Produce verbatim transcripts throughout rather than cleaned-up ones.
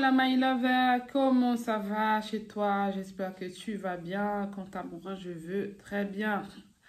Voilà, my lover, comment ça va chez toi? J'espère que tu vas bien. Quant à moi, je veux très bien.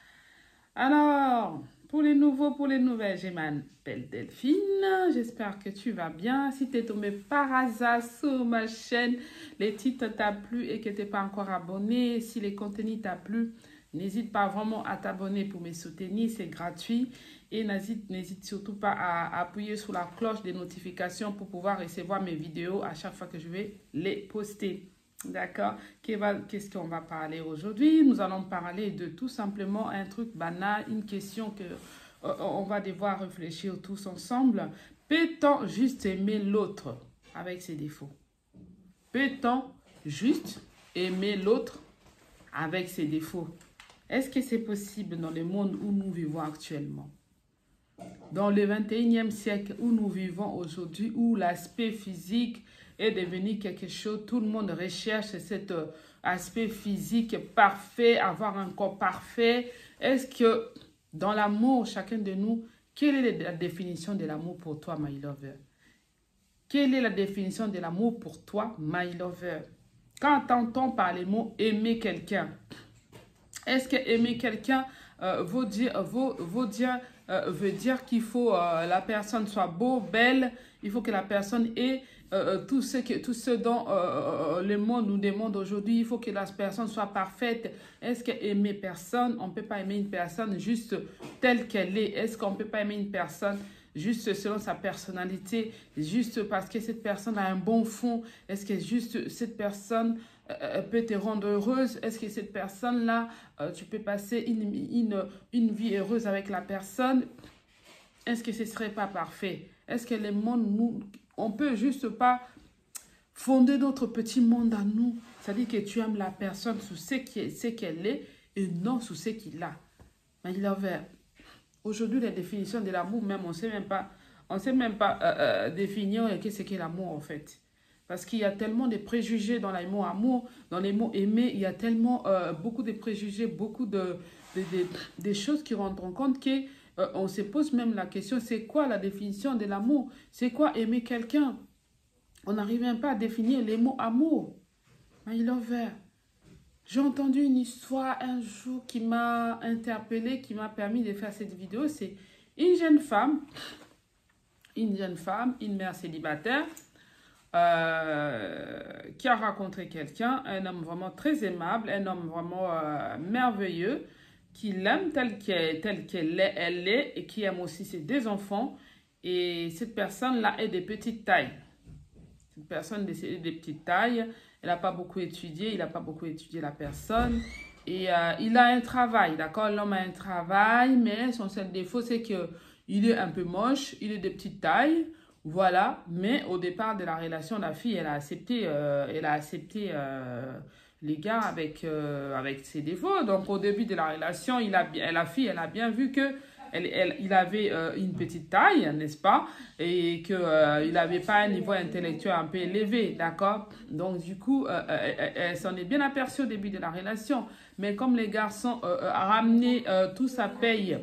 Alors, pour les nouveaux, pour les nouvelles, je m'appelle Delphine. J'espère que tu vas bien. Si tu es tombé par hasard sur ma chaîne, les titres t'ont plu et que tu n'es pas encore abonné, si les contenus t'ont plu, n'hésite pas vraiment à t'abonner pour me soutenir, c'est gratuit. Et n'hésite surtout pas à appuyer sur la cloche des notifications pour pouvoir recevoir mes vidéos à chaque fois que je vais les poster. D'accord? Qu'est-ce qu'on va parler aujourd'hui? Nous allons parler de tout simplement un truc banal, une question que euh, on va devoir réfléchir tous ensemble. Peut-on juste aimer l'autre avec ses défauts? Peut-on juste aimer l'autre avec ses défauts? Est-ce que c'est possible dans le monde où nous vivons actuellement? Dans le vingt et unième siècle où nous vivons aujourd'hui, où l'aspect physique est devenu quelque chose, tout le monde recherche cet aspect physique parfait, avoir un corps parfait. Est-ce que dans l'amour, chacun de nous, quelle est la définition de l'amour pour toi, my lover? Quelle est la définition de l'amour pour toi, my lover? Quand entend-on par les mots aimer quelqu'un? Est-ce que aimer quelqu'un euh, veut dire, veut, veut dire, euh, veut dire qu'il faut euh, la personne soit beau, belle, il faut que la personne ait euh, tout, ce que, tout ce dont euh, le monde nous demande aujourd'hui, il faut que la personne soit parfaite. Est-ce que aimer personne, on ne peut pas aimer une personne juste telle qu'elle est? Est-ce qu'on ne peut pas aimer une personne juste selon sa personnalité, juste parce que cette personne a un bon fond? Est-ce que juste cette personne euh, peut te rendre heureuse? Est-ce que cette personne-là, euh, tu peux passer une, une, une vie heureuse avec la personne? Est-ce que ce ne serait pas parfait? Est-ce que le monde, nous, on peut juste pas fonder notre petit monde à nous? C'est-à-dire que tu aimes la personne sous ce qu'elle est et non sous ce qu'il a. My lover, aujourd'hui, la définition de l'amour, même, on ne sait même pas, on sait même pas euh, euh, définir qu'est-ce qu'est l'amour, en fait. Parce qu'il y a tellement de préjugés dans les mots amour, dans les mots aimer, il y a tellement euh, beaucoup de préjugés, beaucoup de, de, de, de choses qui rentrent en compte qu'on euh, se pose même la question, c'est quoi la définition de l'amour? C'est quoi aimer quelqu'un? On n'arrive même pas à définir les mots amour. My lover. J'ai entendu une histoire un jour qui m'a interpellée, qui m'a permis de faire cette vidéo. C'est une jeune femme, une jeune femme, une mère célibataire, euh, qui a rencontré quelqu'un, un homme vraiment très aimable, un homme vraiment euh, merveilleux, qui l'aime tel qu'elle telle qu'elle est, elle est, et qui aime aussi ses deux enfants. Et cette personne-là est de petite taille. Cette personne est de petite taille. Elle n'a pas beaucoup étudié, il n'a pas beaucoup étudié la personne. Et euh, il a un travail, d'accord? L'homme a un travail, mais son seul défaut, c'est qu'il est un peu moche, il est de petite taille, voilà. Mais au départ de la relation, la fille, elle a accepté, euh, elle a accepté euh, les gars avec, euh, avec ses défauts. Donc au début de la relation, il a, la fille, elle a bien vu que Elle, elle, il avait euh, une petite taille, n'est-ce pas? Et qu'il euh, n'avait pas un niveau intellectuel un peu élevé, d'accord? Donc, du coup, euh, euh, elle, elle s'en est bien aperçue au début de la relation. Mais comme les garçons euh, euh, a ramené euh, tout sa paye,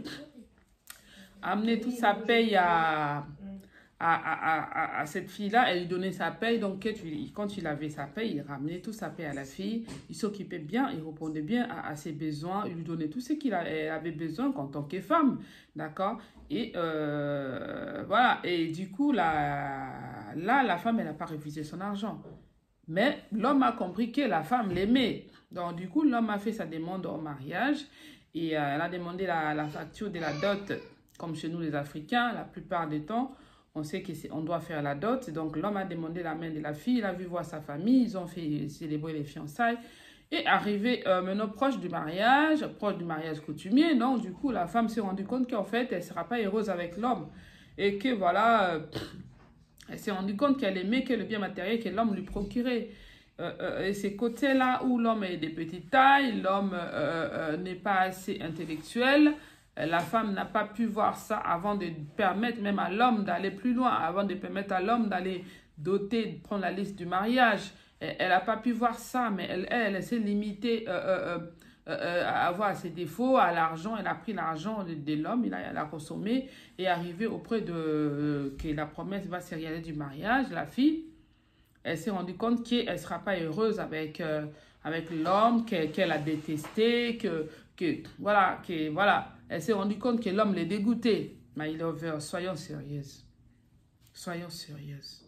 a amené toute sa paye à... À, à, à, à cette fille-là, elle lui donnait sa paye. Donc, quand il avait sa paye, il ramenait toute sa paye à la fille. Il s'occupait bien, il répondait bien à, à ses besoins. Il lui donnait tout ce qu'il avait besoin en tant que femme. D'accord? Et euh, voilà. Et du coup, là, là la femme, elle n'a pas refusé son argent. Mais l'homme a compris que la femme l'aimait. Donc, du coup, l'homme a fait sa demande en mariage. Et euh, elle a demandé la, la facture de la dot, comme chez nous les Africains, la plupart du temps. On sait qu'on doit faire la dot. Donc, l'homme a demandé la main de la fille. Il a vu voir sa famille. Ils ont fait célébrer les fiançailles. Et arrivé euh, maintenant proche du mariage, proche du mariage coutumier, donc, du coup, la femme s'est rendue compte qu'en fait, elle ne sera pas heureuse avec l'homme. Et que, voilà, euh, elle s'est rendue compte qu'elle aimait que le bien matériel que l'homme lui procurait. Euh, euh, et ces côtés-là où l'homme est de petite taille, l'homme euh, euh, n'est pas assez intellectuel. La femme n'a pas pu voir ça avant de permettre même à l'homme d'aller plus loin, avant de permettre à l'homme d'aller doter, de prendre la liste du mariage. Elle n'a pas pu voir ça, mais elle, elle, elle s'est limitée euh, euh, euh, à avoir ses défauts, à l'argent. Elle a pris l'argent de, de l'homme, il a, elle a consommé et est arrivée auprès de euh, que la promesse va se réaliser du mariage, la fille. Elle s'est rendue compte qu'elle ne sera pas heureuse avec, euh, avec l'homme, qu'elle qu'elle a détesté, que, que voilà, que, voilà. Elle s'est rendue compte que l'homme l'est dégoûté. My lover, soyons sérieuses. Soyons sérieuses.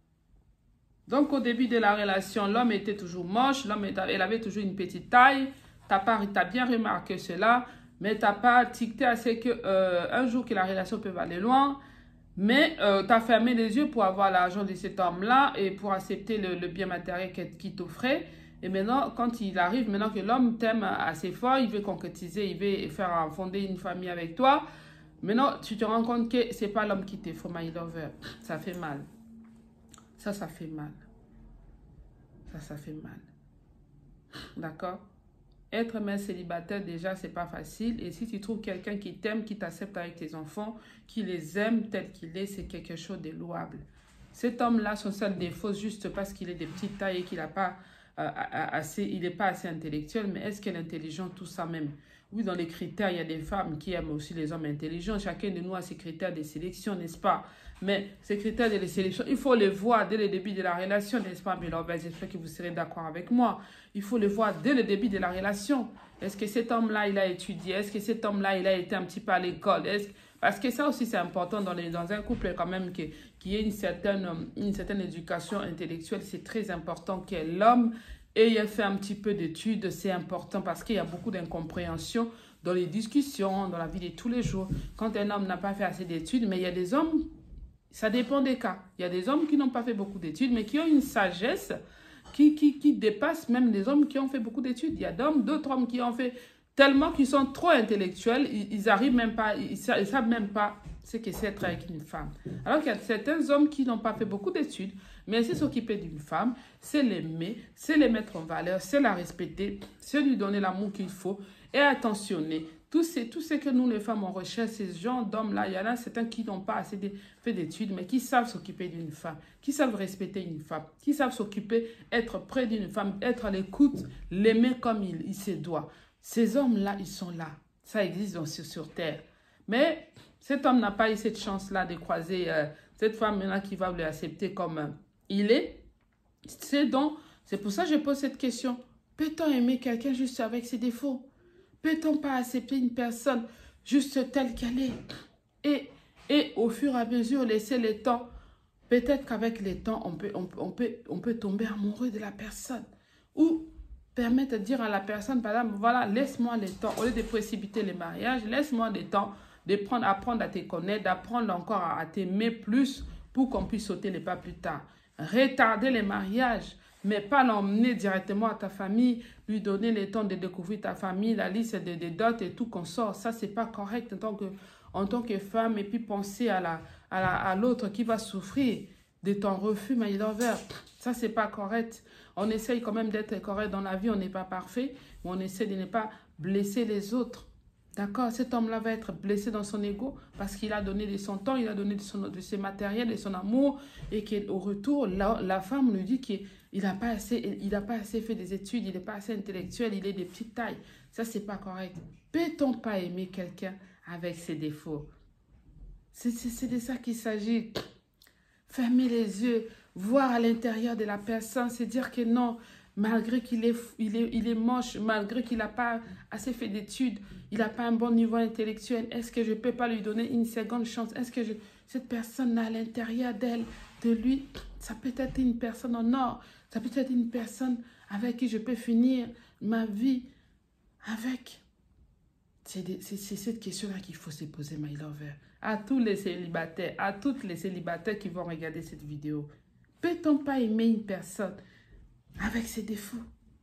Donc, au début de la relation, l'homme était toujours moche, l'homme elle avait toujours une petite taille. Tu as bien remarqué cela, mais tu n'as pas ticté assez que euh, un jour que la relation peut aller loin. Mais euh, tu as fermé les yeux pour avoir l'argent de cet homme-là et pour accepter le, le bien matériel qu'il t'offrait. Et maintenant, quand il arrive, maintenant que l'homme t'aime assez fort, il veut concrétiser, il veut faire fonder une famille avec toi. Maintenant, tu te rends compte que ce n'est pas l'homme qui t'est faut, my lover. Ça fait mal. Ça, ça fait mal. Ça, ça fait mal. D'accord? Être mère célibataire, déjà, c'est pas facile. Et si tu trouves quelqu'un qui t'aime, qui t'accepte avec tes enfants, qui les aime tel qu'il est, c'est quelque chose de louable. Cet homme-là, son seul défaut, juste parce qu'il est de petite taille et qu'il n'a pas euh, assez, il n'est pas assez intellectuel, mais est-ce qu'il est intelligent, tout ça même? Oui, dans les critères, il y a des femmes qui aiment aussi les hommes intelligents. Chacun de nous a ses critères de sélection, n'est-ce pas? Mais ces critères de sélection, il faut les voir dès le début de la relation, n'est-ce pas? Mais là, j'espère que vous serez d'accord avec moi. Il faut les voir dès le début de la relation. Est-ce que cet homme-là, il a étudié? Est-ce que cet homme-là, il a été un petit peu à l'école? Parce que ça aussi, c'est important dans, les, dans un couple quand même qu'il y ait une certaine, une certaine éducation intellectuelle. C'est très important que l'homme ait fait un petit peu d'études. C'est important parce qu'il y a beaucoup d'incompréhension dans les discussions, dans la vie de tous les jours. Quand un homme n'a pas fait assez d'études, mais il y a des hommes, ça dépend des cas. Il y a des hommes qui n'ont pas fait beaucoup d'études, mais qui ont une sagesse Qui, qui, qui dépassent même les hommes qui ont fait beaucoup d'études. Il y a d'autres hommes qui ont fait tellement qu'ils sont trop intellectuels, ils, ils arrivent même pas, ils, ils savent même pas ce que c'est être avec une femme. Alors qu'il y a certains hommes qui n'ont pas fait beaucoup d'études, mais c'est s'occuper d'une femme, c'est l'aimer, c'est les mettre en valeur, c'est la respecter, c'est lui donner l'amour qu'il faut et attentionner. Tout ce, tout ce que nous, les femmes, on recherche, ces gens d'hommes-là, il y en a certains qui n'ont pas assez de, fait d'études, mais qui savent s'occuper d'une femme, qui savent respecter une femme, qui savent s'occuper, être près d'une femme, être à l'écoute, l'aimer comme il, il se doit. Ces hommes-là, ils sont là. Ça existe donc sur, sur Terre. Mais cet homme n'a pas eu cette chance-là de croiser euh, cette femme-là qui va lui accepter comme euh, il est. C'est donc, c'est pour ça que je pose cette question. Peut-on aimer quelqu'un juste avec ses défauts? Peut-on pas accepter une personne juste telle qu'elle est? Et, et au fur et à mesure, laisser le temps. Peut-être qu'avec le temps, on peut, on, on, peut, on peut tomber amoureux de la personne. Ou permettre de dire à la personne, par exemple, voilà, laisse-moi le temps. Au lieu de précipiter le mariage, laisse-moi le temps de prendre, apprendre à te connaître, d'apprendre encore à, à t'aimer plus pour qu'on puisse sauter les pas plus tard. Retarder le mariage, mais pas l'emmener directement à ta famille, lui donner le temps de découvrir ta famille, la liste des de dots et tout qu'on sort. Ça, c'est pas correct en tant que, en tant que femme. Et puis penser à la, à la, à l'autre qui va souffrir de ton refus, my lover. Ça, c'est pas correct. On essaye quand même d'être correct dans la vie. On n'est pas parfait, mais on essaie de ne pas blesser les autres. D'accord? Cet homme-là va être blessé dans son ego parce qu'il a donné de son temps, il a donné de, son, de ses matériels, de son amour, et qu'au retour, la, la femme lui dit qu'il n'a pas assez, il n'a pas assez fait des études, il n'est pas assez intellectuel, il est de petite taille. Ça, c'est pas correct. Peut-on pas aimer quelqu'un avec ses défauts? C'est de ça qu'il s'agit. Fermer les yeux, voir à l'intérieur de la personne, c'est dire que non, malgré qu'il est, il est, il est moche, malgré qu'il n'a pas assez fait d'études, il n'a pas un bon niveau intellectuel, est-ce que je ne peux pas lui donner une seconde chance? Est-ce que je, cette personne à l'intérieur d'elle, de lui, ça peut être une personne en or, ça peut être une personne avec qui je peux finir ma vie avec. C'est cette question-là qu'il faut se poser, my lover. À tous les célibataires, à toutes les célibataires qui vont regarder cette vidéo. Peut-on pas aimer une personne avec ses défauts?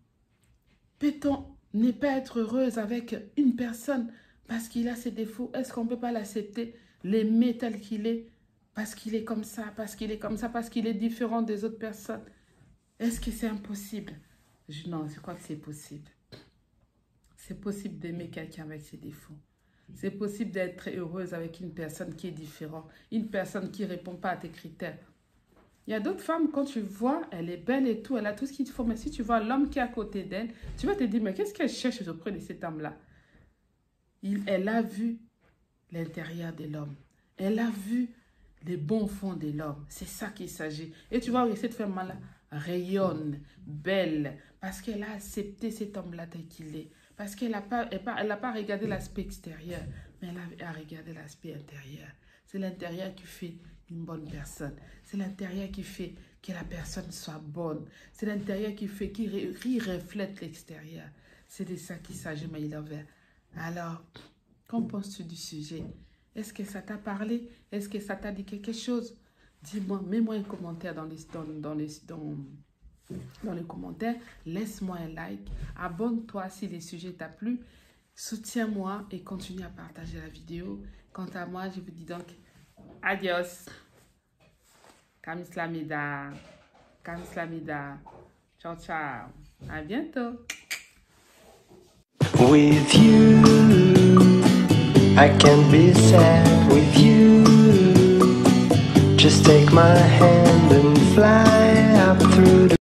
Peut-on ne pas être heureuse avec une personne parce qu'il a ses défauts? Est-ce qu'on ne peut pas l'accepter, l'aimer tel qu'il est, parce qu'il est comme ça, parce qu'il est comme ça, parce qu'il est différent des autres personnes? Est-ce que c'est impossible? Je, non, je crois que c'est possible. C'est possible d'aimer quelqu'un avec ses défauts. C'est possible d'être heureuse avec une personne qui est différente, une personne qui ne répond pas à tes critères. Il y a d'autres femmes, quand tu vois, elle est belle et tout, elle a tout ce qu'il te faut, mais si tu vois l'homme qui est à côté d'elle, tu vas te dire, mais qu'est-ce qu'elle cherche auprès de cet homme-là? Elle a vu l'intérieur de l'homme. Elle a vu les bons fonds de l'homme. C'est ça qu'il s'agit. Et tu vois, cette femme-là rayonne, belle, parce qu'elle a accepté cet homme-là tel qu'il est. Parce qu'elle n'a pas, elle pas, elle n'a pas regardé l'aspect extérieur, mais elle a, a regardé l'aspect intérieur. C'est l'intérieur qui fait une bonne personne. C'est l'intérieur qui fait que la personne soit bonne. C'est l'intérieur qui fait, qui, qui reflète l'extérieur. C'est de ça qu'il s'agit, my lover. Alors, qu'en penses-tu du sujet? Est-ce que ça t'a parlé? Est-ce que ça t'a dit quelque chose? Dis-moi, mets-moi un commentaire dans les, dans, dans les, dans, dans les commentaires. Laisse-moi un like. Abonne-toi si le sujet t'a plu. Soutiens-moi et continue à partager la vidéo. Quant à moi, je vous dis donc adios. Kamslamida. Kamslamida. Ciao, ciao. À bientôt. With you, I can't be sad with you. Just take my hand and fly up through the